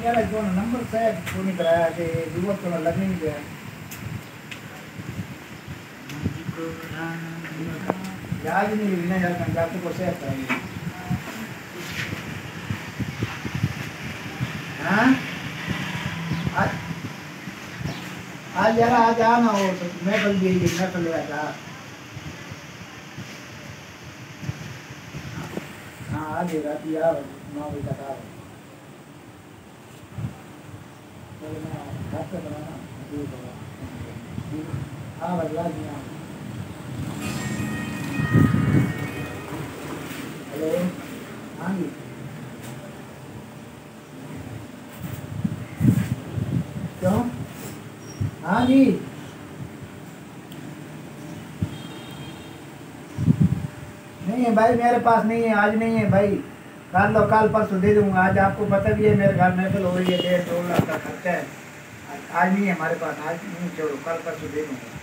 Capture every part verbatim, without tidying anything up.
यार जो नंबर से फोन नहीं कराया कि युवक तो लगने नहीं गया याद नहीं बिना यार पंजाब को से कराएंगे हाँ आज आज यार आज आना हो तो मैं कल भी मैं कल ले आता हाँ आज रात यार नौ बजे तक आ तो मैं घर पे बनाना ठीक है हाँ बदला दिया हेलो हाँ जी क्यों हाँ जी नहीं है भाई मेरे पास नहीं है आज नहीं है भाई कल लो कल परसों दे दूंगा आज आपको पता भी है मेरे घर महफिल हो रही है डेढ़ दो लाख का खर्चा है आज नहीं है हमारे पास आज नहीं छोड़ो कल परसों दे दूंगा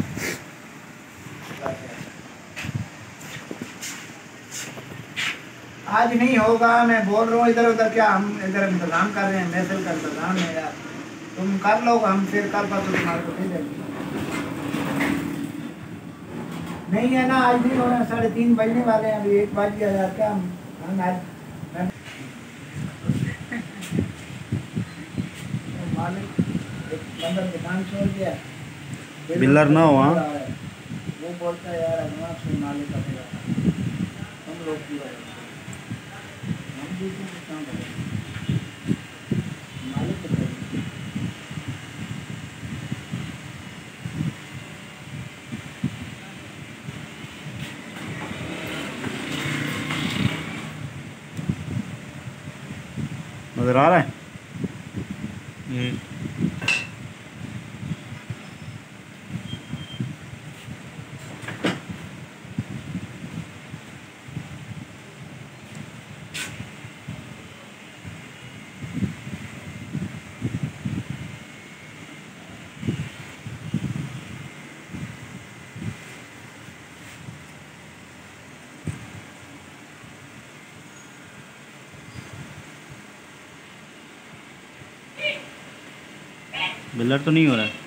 आज नहीं होगा मैं बोल रहा हूँ इधर उधर क्या हम इधर इंतजाम कर रहे हैं महफिल का इंतजाम है यार तुम कर लो हम फिर कल परसों तुम्हारे को दे देंगे नहीं है ना आज नहीं होना साढ़े तीन बजने वाले हैं अभी एक बज गया यार क्या हम आज मालिक एक बंदा दुकान छोड़ दिया बिल्लर ना हुआ वो बोलता है यार एडवांस में मालिक का हम लोग की वजह से हम दूसरों को काम करें मालिक को नजर आ रहा है बिल्लर तो नहीं हो रहा है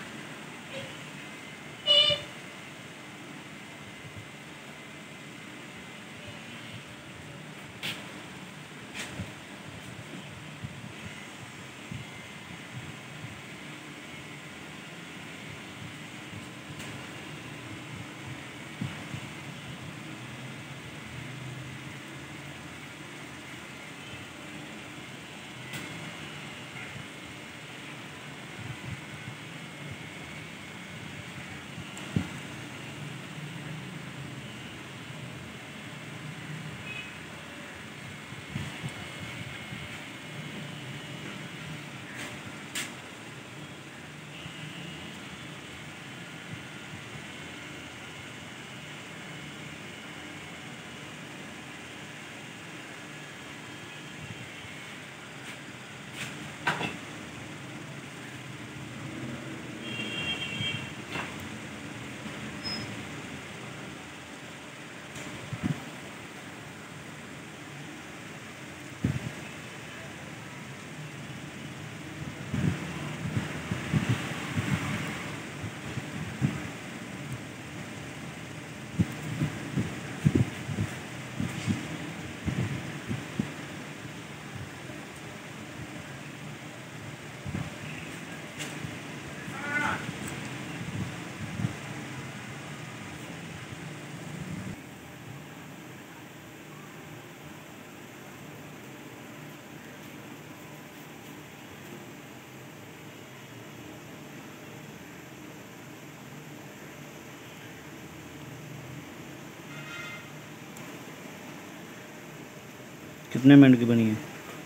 कितने मिनट की बनी है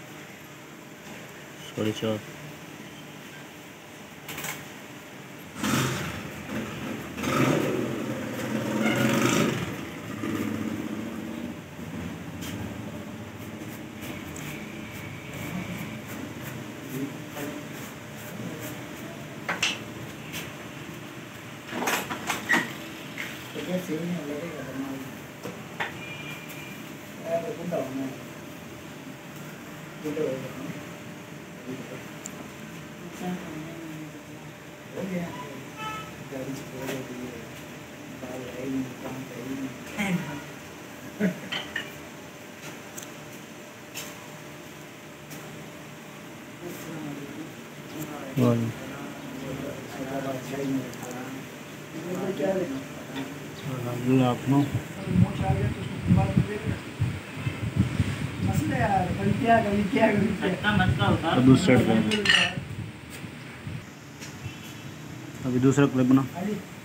साढ़े चार हो गया गाड़ी से हो गई है बाल है ही काम है ही वाह आप नो तो दूसरा क्लिप अभी दूसरा क्लिप बना।